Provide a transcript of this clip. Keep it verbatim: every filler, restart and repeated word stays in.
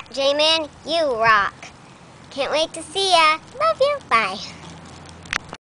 Jman, you rock. Can't wait to see ya. Love you. Bye.